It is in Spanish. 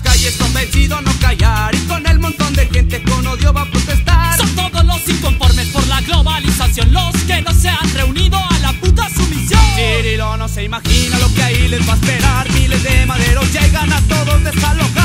calles convencido a no callar, y con el montón de gente con odio va a protestar. Son todos los inconformes por la globalización, los que no se han reunido a la puta sumisión. Cirilo no se imagina lo que ahí les va a esperar. Miles de maderos llegan a todos desalojar.